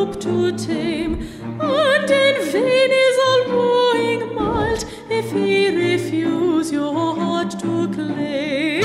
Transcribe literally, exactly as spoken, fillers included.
hope to tame, and in vain is all wooing mild if he refuse your heart to claim.